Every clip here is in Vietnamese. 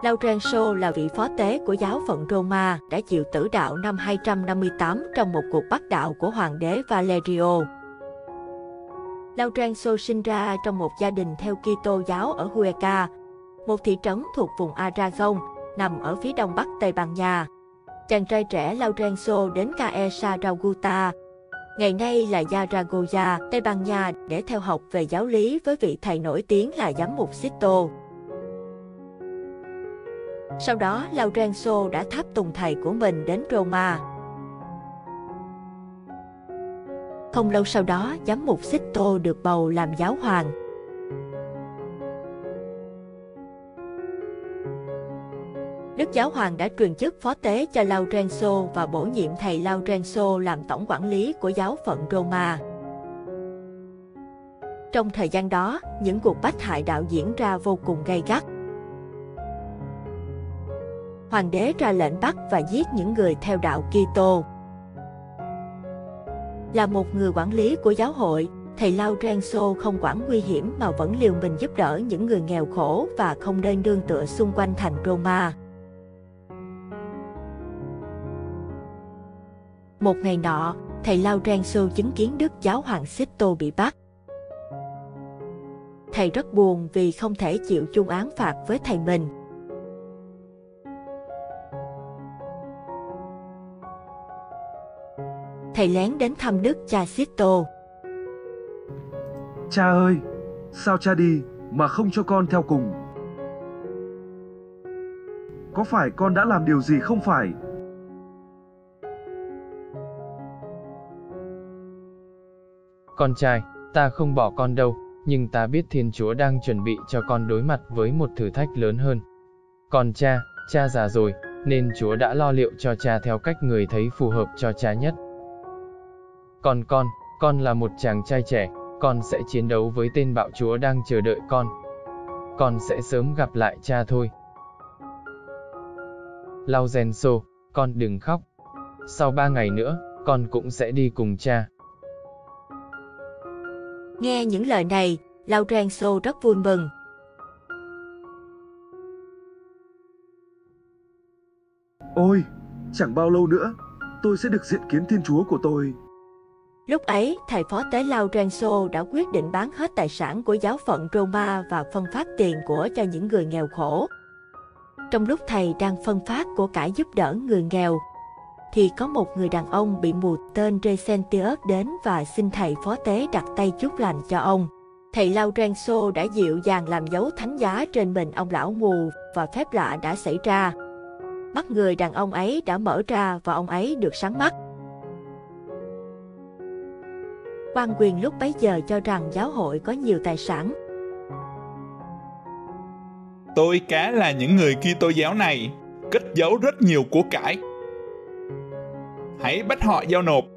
Laurenzo là vị phó tế của giáo phận Roma đã chịu tử đạo năm 258 trong một cuộc bắt đạo của hoàng đế Valerio. Laurenzo sinh ra trong một gia đình theo Kitô giáo ở Hueca, một thị trấn thuộc vùng Aragon, nằm ở phía đông bắc Tây Ban Nha. Chàng trai trẻ Laurenzo đến Cae Saragossa, ngày nay là Zaragoza, Tây Ban Nha để theo học về giáo lý với vị thầy nổi tiếng là giám mục Sisto. Sau đó, Laurenzo đã tháp tùng thầy của mình đến Roma. Không lâu sau đó, giám mục Sisto được bầu làm giáo hoàng. Đức Giáo hoàng đã truyền chức phó tế cho Laurenzo và bổ nhiệm thầy Laurenzo làm tổng quản lý của giáo phận Roma. Trong thời gian đó, những cuộc bách hại đạo diễn ra vô cùng gay gắt. Hoàng đế ra lệnh bắt và giết những người theo đạo Kitô. Là một người quản lý của giáo hội, thầy Laurenzo không quản nguy hiểm mà vẫn liều mình giúp đỡ những người nghèo khổ và không nơi nương tựa xung quanh thành Roma. Một ngày nọ, thầy Laurenzo chứng kiến Đức Giáo hoàng Sisto bị bắt. Thầy rất buồn vì không thể chịu chung án phạt với thầy mình. Thầy lén đến thăm Đức cha Sisto. Cha ơi, sao cha đi mà không cho con theo cùng? Có phải con đã làm điều gì không phải? Con trai, ta không bỏ con đâu, nhưng ta biết Thiên Chúa đang chuẩn bị cho con đối mặt với một thử thách lớn hơn. Còn cha già rồi, nên Chúa đã lo liệu cho cha theo cách người thấy phù hợp cho cha nhất. Còn con là một chàng trai trẻ, con sẽ chiến đấu với tên bạo chúa đang chờ đợi con. Con sẽ sớm gặp lại cha thôi. Laurenzo, con đừng khóc. Sau 3 ngày nữa, con cũng sẽ đi cùng cha. Nghe những lời này, Laurenzo rất vui mừng. Ôi, chẳng bao lâu nữa, tôi sẽ được diện kiến Thiên Chúa của tôi. Lúc ấy, thầy phó tế Laurenzo đã quyết định bán hết tài sản của giáo phận Roma và phân phát tiền của cho những người nghèo khổ. Trong lúc thầy đang phân phát của cải giúp đỡ người nghèo, thì có một người đàn ông bị mù tên Recentius đến và xin thầy phó tế đặt tay chúc lành cho ông. Thầy Laurenzo đã dịu dàng làm dấu thánh giá trên mình ông lão mù và phép lạ đã xảy ra. Mắt người đàn ông ấy đã mở ra và ông ấy được sáng mắt. Quan quyền lúc bấy giờ cho rằng giáo hội có nhiều tài sản. Tôi cá là những người Kitô giáo này cất giấu rất nhiều của cải. Hãy bắt họ giao nộp.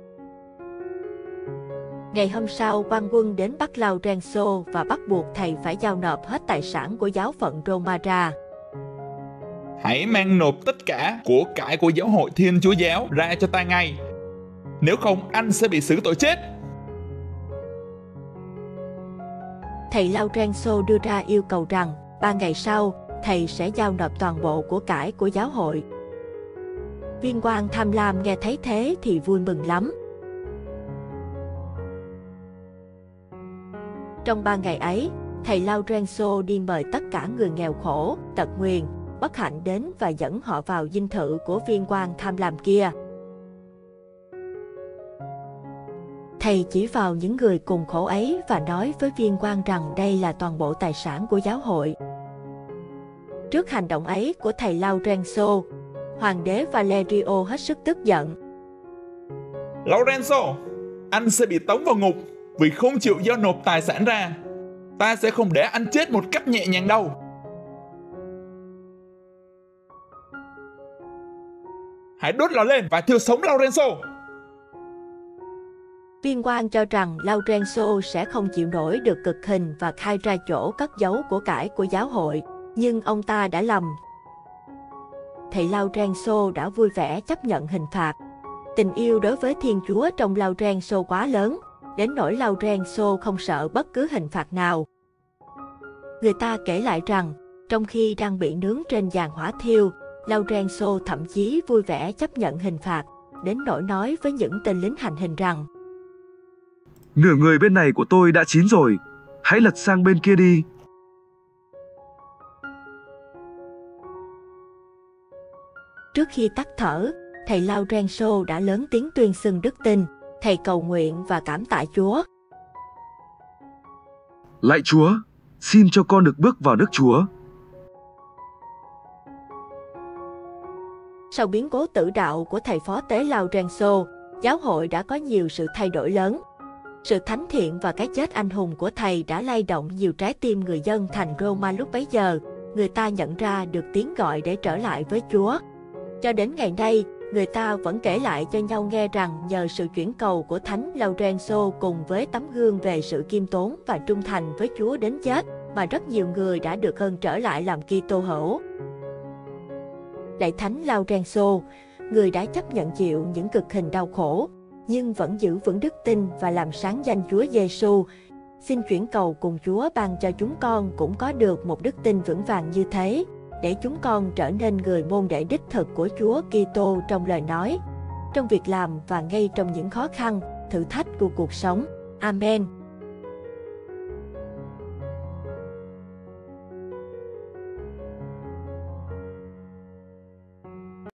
Ngày hôm sau, quan quân đến bắt Laurenzo và bắt buộc thầy phải giao nộp hết tài sản của giáo phận Roma ra. Hãy mang nộp tất cả của cải của giáo hội Thiên Chúa giáo ra cho ta ngay. Nếu không, anh sẽ bị xử tội chết. Thầy Laurenzo đưa ra yêu cầu rằng 3 ngày sau, thầy sẽ giao nộp toàn bộ của cải của giáo hội. Viên quan tham lam nghe thấy thế thì vui mừng lắm. Trong 3 ngày ấy, thầy Laurenzo đi mời tất cả người nghèo khổ, tật nguyền, bất hạnh đến và dẫn họ vào dinh thự của viên quan tham lam kia. Thầy chỉ vào những người cùng khổ ấy và nói với viên quan rằng đây là toàn bộ tài sản của giáo hội. Trước hành động ấy của thầy Laurenzo, hoàng đế Valerio hết sức tức giận. Laurenzo, anh sẽ bị tống vào ngục vì không chịu giao nộp tài sản ra. Ta sẽ không để anh chết một cách nhẹ nhàng đâu. Hãy đốt lò lên và thiêu sống Laurenzo. Viên quan cho rằng Laurenzo sẽ không chịu nổi được cực hình và khai ra chỗ cất giấu của cải của giáo hội, nhưng ông ta đã lầm. Thầy Laurenzo đã vui vẻ chấp nhận hình phạt. Tình yêu đối với Thiên Chúa trong Laurenzo quá lớn, đến nỗi Laurenzo không sợ bất cứ hình phạt nào. Người ta kể lại rằng, Trong khi đang bị nướng trên giàn hỏa thiêu, Lorenzo thậm chí vui vẻ chấp nhận hình phạt, đến nỗi nói với những tên lính hành hình rằng: Nửa người bên này của tôi đã chín rồi, hãy lật sang bên kia đi. Trước khi tắt thở, thầy Lorenzo đã lớn tiếng tuyên xưng đức tin. Thầy cầu nguyện và cảm tạ Chúa. Lạy Chúa, xin cho con được bước vào nước Chúa. Sau biến cố tử đạo của thầy phó tế Lorenzo, giáo hội đã có nhiều sự thay đổi lớn. Sự thánh thiện và cái chết anh hùng của thầy đã lay động nhiều trái tim người dân thành Roma lúc bấy giờ. Người ta nhận ra được tiếng gọi để trở lại với Chúa. Cho đến ngày nay, người ta vẫn kể lại cho nhau nghe rằng nhờ sự chuyển cầu của Thánh Lorenzo cùng với tấm gương về sự khiêm tốn và trung thành với Chúa đến chết, mà rất nhiều người đã được ơn trở lại làm Kitô hữu. Lạy Thánh Lorenzo, người đã chấp nhận chịu những cực hình đau khổ, nhưng vẫn giữ vững đức tin và làm sáng danh Chúa Giêsu. Xin chuyển cầu cùng Chúa ban cho chúng con cũng có được một đức tin vững vàng như thế, để chúng con trở nên người môn đệ đích thực của Chúa Kitô trong lời nói, trong việc làm và ngay trong những khó khăn, thử thách của cuộc sống. Amen.